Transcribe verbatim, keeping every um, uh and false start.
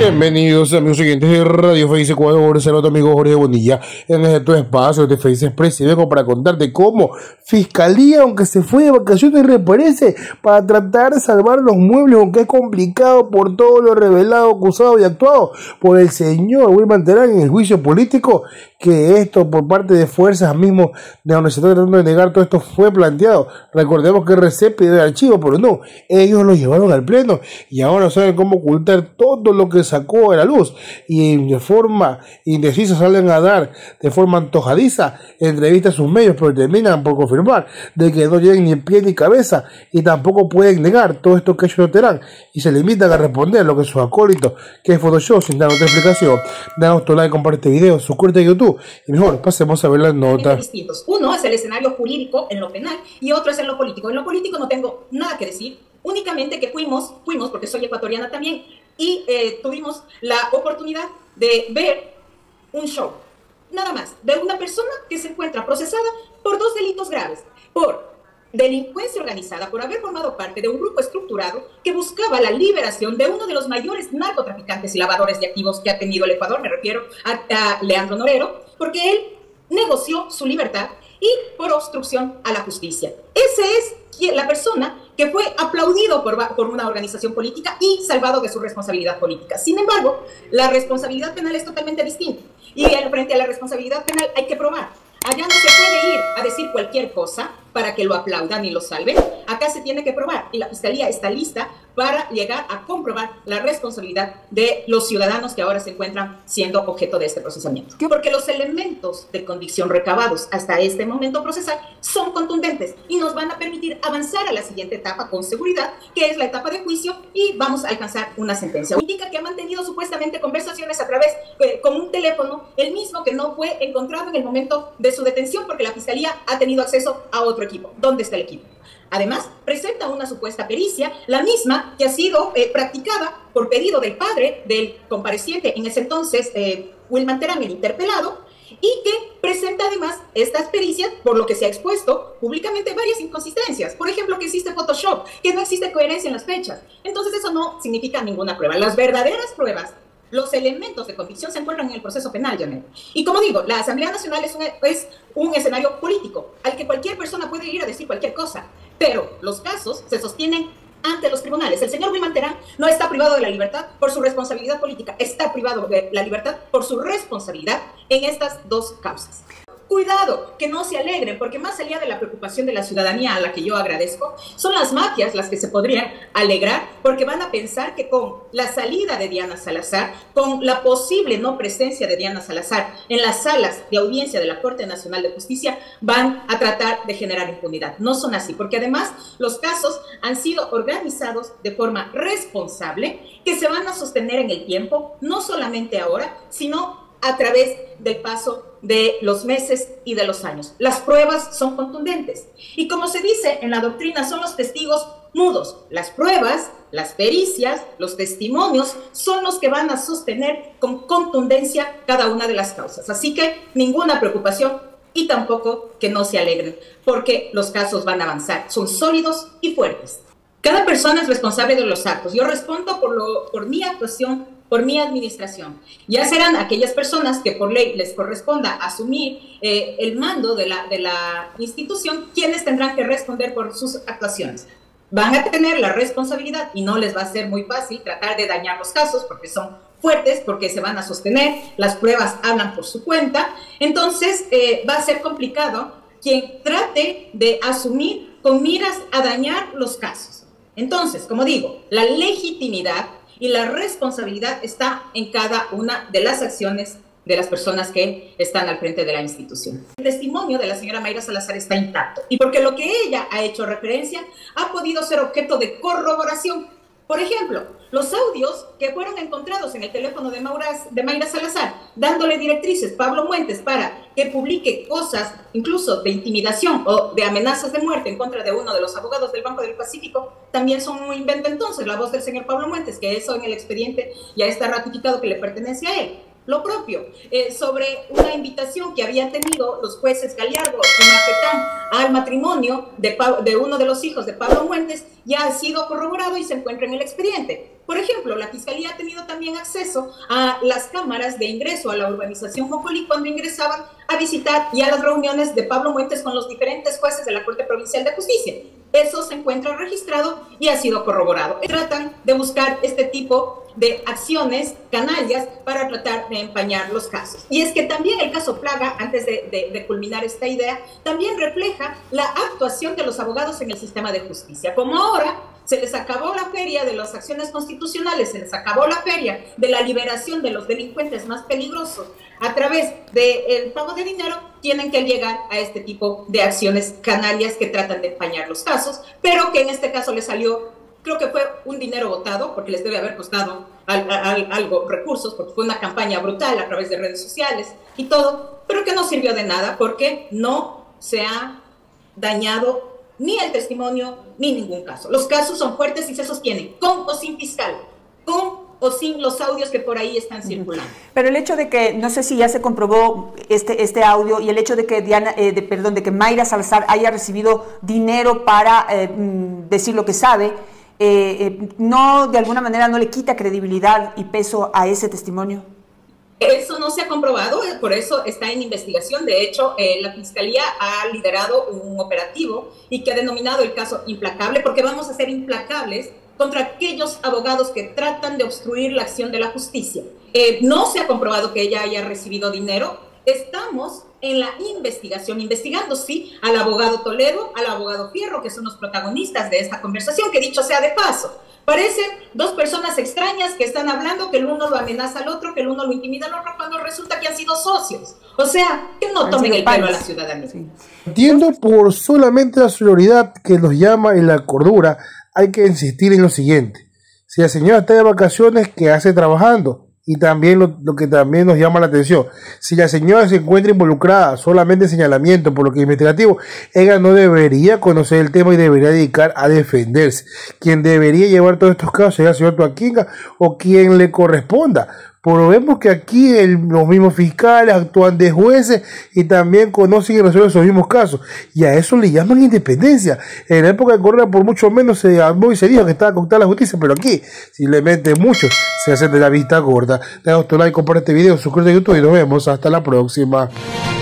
Bienvenidos amigos siguientes de Radio Face Ecuador, saludo a tu amigo Jorge Bonilla en este espacio de Face Express y vengo para contarte cómo Fiscalía, aunque se fue de vacaciones, reaparece para tratar de salvar los muebles, aunque es complicado por todo lo revelado, acusado y actuado por el señor Wilman Terán en el juicio político, que esto por parte de fuerzas mismos de donde se está tratando de negar todo esto fue planteado. Recordemos que R C pidió el archivo, pero no, ellos lo llevaron al pleno y ahora saben cómo ocultar todo lo que sacó a la luz y de forma indecisa salen a dar de forma antojadiza entrevistas a sus medios, pero terminan por confirmar de que no tienen ni pie ni cabeza y tampoco pueden negar todo esto que ellos no tendrán y se limitan a responder lo que sus acólitos, que es Photoshop, sin dar otra explicación. Danos tu like, comparte este video, suscríbete a YouTube y mejor pasemos a ver las notas. Distintos. Uno es el escenario jurídico en lo penal y otro es en lo político. En lo político no tengo nada que decir, únicamente que fuimos, fuimos porque soy ecuatoriana también, y eh, tuvimos la oportunidad de ver un show, nada más, de una persona que se encuentra procesada por dos delitos graves, por delincuencia organizada, por haber formado parte de un grupo estructurado que buscaba la liberación de uno de los mayores narcotraficantes y lavadores de activos que ha tenido el Ecuador, me refiero a, a Leandro Norero, porque él negoció su libertad y por obstrucción a la justicia. Ese es la persona que fue aplaudido por, por una organización política y salvado de su responsabilidad política. Sin embargo, la responsabilidad penal es totalmente distinta. Y frente a la responsabilidad penal hay que probar. Allá no se puede ir a decir cualquier cosa para que lo aplaudan y lo salven. Acá se tiene que probar y la Fiscalía está lista para llegar a comprobar la responsabilidad de los ciudadanos que ahora se encuentran siendo objeto de este procesamiento. Porque los elementos de convicción recabados hasta este momento procesal son contundentes y nos van a permitir avanzar a la siguiente etapa con seguridad, que es la etapa de juicio, y vamos a alcanzar una sentencia. Indica que ha mantenido supuestamente conversaciones a través, eh, con un teléfono, el mismo que no fue encontrado en el momento de su detención porque la Fiscalía ha tenido acceso a otro equipo. ¿Dónde está el equipo? Además, presenta una supuesta pericia, la misma que ha sido eh, practicada por pedido del padre del compareciente, en ese entonces, eh, Wilman Terán, el interpelado, y que presenta además estas pericias, por lo que se ha expuesto públicamente varias inconsistencias. Por ejemplo, que existe Photoshop, que no existe coherencia en las fechas. Entonces eso no significa ninguna prueba. Las verdaderas pruebas, los elementos de convicción se encuentran en el proceso penal, Janet. Y como digo, la Asamblea Nacional es un, es un escenario político al que cualquier persona puede ir a decir cualquier cosa, pero los casos se sostienen ante los tribunales. El señor Wilman Terán no está privado de la libertad por su responsabilidad política, está privado de la libertad por su responsabilidad en estas dos causas. Cuidado, que no se alegren, porque más allá de la preocupación de la ciudadanía, a la que yo agradezco, son las mafias las que se podrían alegrar, porque van a pensar que con la salida de Diana Salazar, con la posible no presencia de Diana Salazar en las salas de audiencia de la Corte Nacional de Justicia, van a tratar de generar impunidad. No son así, porque además los casos han sido organizados de forma responsable, que se van a sostener en el tiempo, no solamente ahora, sino a través del paso de los meses y de los años. Las pruebas son contundentes. Y como se dice en la doctrina, son los testigos mudos. Las pruebas, las pericias, los testimonios son los que van a sostener con contundencia cada una de las causas. Así que ninguna preocupación y tampoco que no se alegren, porque los casos van a avanzar. Son sólidos y fuertes. Cada persona es responsable de los actos. Yo respondo por, lo, por mi actuación, por mi administración. Ya serán aquellas personas que por ley les corresponda asumir eh, el mando de la, de la institución quienes tendrán que responder por sus actuaciones. Van a tener la responsabilidad y no les va a ser muy fácil tratar de dañar los casos porque son fuertes, porque se van a sostener, las pruebas hablan por su cuenta. Entonces eh, va a ser complicado quien trate de asumir con miras a dañar los casos. Entonces, como digo, la legitimidad y la responsabilidad está en cada una de las acciones de las personas que están al frente de la institución. El testimonio de la señora Mayra Salazar está intacto y porque lo que ella ha hecho referencia ha podido ser objeto de corroboración. Por ejemplo, los audios que fueron encontrados en el teléfono de, Mauras, de Mayra Salazar, dándole directrices Pablo Muentes para que publique cosas, incluso de intimidación o de amenazas de muerte en contra de uno de los abogados del Banco del Pacífico, también son un invento entonces, la voz del señor Pablo Muentes, que eso en el expediente ya está ratificado que le pertenece a él. Lo propio, eh, sobre una invitación que habían tenido los jueces Gallardo y Marquetán al matrimonio de, de uno de los hijos de Pablo Muentes, ya ha sido corroborado y se encuentra en el expediente. Por ejemplo, la Fiscalía ha tenido también acceso a las cámaras de ingreso a la urbanización Mocolí cuando ingresaban a visitar y a las reuniones de Pablo Muentes con los diferentes jueces de la Corte Provincial de Justicia. Eso se encuentra registrado y ha sido corroborado. Tratan de buscar este tipo de acciones canallas para tratar de empañar los casos. Y es que también el caso Plaga, antes de, de, de culminar esta idea, también refleja la actuación de los abogados en el sistema de justicia. Como ahora se les acabó la feria de las acciones constitucionales, se les acabó la feria de la liberación de los delincuentes más peligrosos a través del pago de dinero, tienen que llegar a este tipo de acciones canalias que tratan de empañar los casos, pero que en este caso les salió, creo que fue un dinero votado, porque les debe haber costado al, al, algo, recursos, porque fue una campaña brutal a través de redes sociales y todo, pero que no sirvió de nada porque no se ha dañado ni el testimonio, ni ningún caso. Los casos son fuertes y se sostienen, con o sin fiscal, con o sin los audios que por ahí están circulando. Pero el hecho de que, no sé si ya se comprobó este, este audio, y el hecho de que Diana, eh, de, perdón, de que Mayra Salazar haya recibido dinero para eh, decir lo que sabe, eh, eh, no, de alguna manera no le quita credibilidad y peso a ese testimonio. Eso no se ha comprobado, por eso está en investigación. De hecho, eh, la Fiscalía ha liderado un operativo y que ha denominado el caso implacable, porque vamos a ser implacables contra aquellos abogados que tratan de obstruir la acción de la justicia. Eh, no se ha comprobado que ella haya recibido dinero. Estamos en la investigación, investigando, sí, al abogado Toledo, al abogado Fierro, que son los protagonistas de esta conversación, que dicho sea de paso, parecen dos personas extrañas que están hablando, que el uno lo amenaza al otro, que el uno lo intimida al otro, cuando resulta que han sido socios. O sea, que no tomen el pelo a la ciudadanía. Sí. Entiendo por solamente la sonoridad que nos llama y la cordura, hay que insistir en lo siguiente. Si la señora está de vacaciones, ¿qué hace trabajando? Y también lo, lo que también nos llama la atención, si la señora se encuentra involucrada solamente en señalamiento por lo que es investigativo, ella no debería conocer el tema y debería dedicar a defenderse. Quien debería llevar todos estos casos es el señor Toaquinga o quien le corresponda. Pero vemos que aquí el, los mismos fiscales actúan de jueces y también conocen y resuelven esos mismos casos. Y a eso le llaman independencia. En la época de Correa, por mucho menos se armó y se dijo que estaba conectada la justicia, pero aquí simplemente muchos se hacen de la vista gorda. Deja tu like, comparte este video, suscríbete a YouTube y nos vemos hasta la próxima.